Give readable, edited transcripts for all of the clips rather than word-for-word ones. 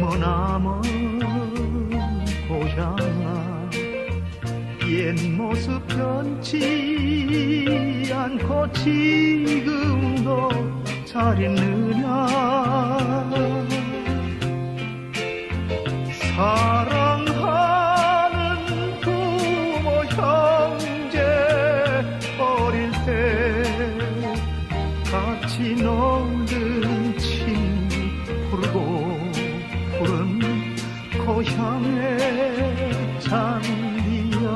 머나먼 고향아, 옛 모습 변치 않고 지금도 잘 있느냐. 사랑하는 부모 형제, 어릴 때 같이 놀던 친구 부르고 푸른 고향의 잔디야.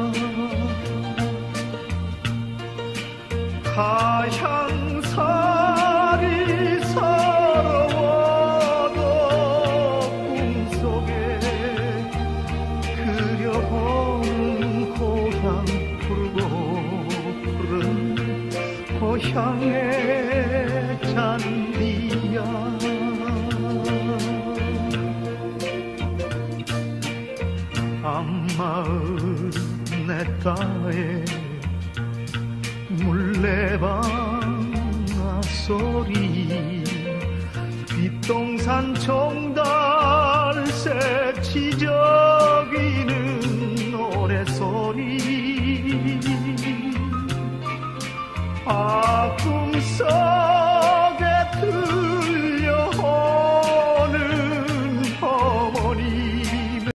가향살이 서러워도 꿈속에 그려보는 고향 부르고 푸른 고향의 잔디야. 한마을 내 땅에 물레방아 소리, 뒷동산 종달새 지저귀는 노래소리, 꿈속